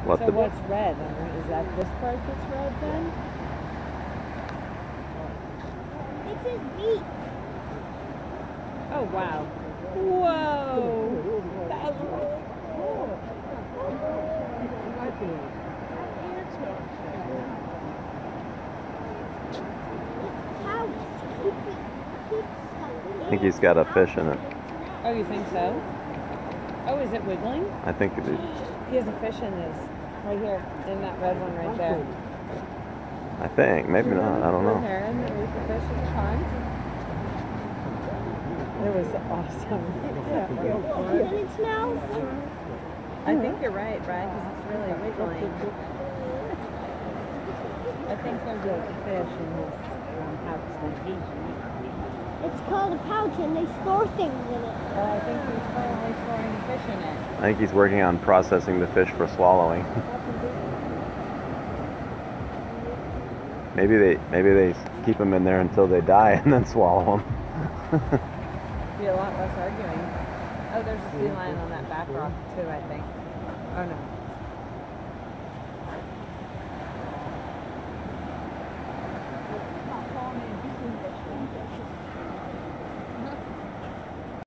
Let So the what's red? Is that this part that's red then? It's his beak. Oh wow. Whoa! That was really cool. I think he's got a fish in it. Oh, you think so? Oh, is it wiggling? I think it is. He has a fish in this. Right here. In that red one right there. I think. Maybe not. I don't know. There, and there's the fish in the pond. It was awesome. Does it smell? I think you're right, Brad, because it's really wiggling. I think there's a fish in this pouch thing. It's called a pouch and they store things in it. I think he's probably storing a fish in it. I think he's working on processing the fish for swallowing. maybe they keep them in there until they die and then swallow them. Be a lot less arguing. Oh, there's a sea lion on that back rock too, I think. Oh no.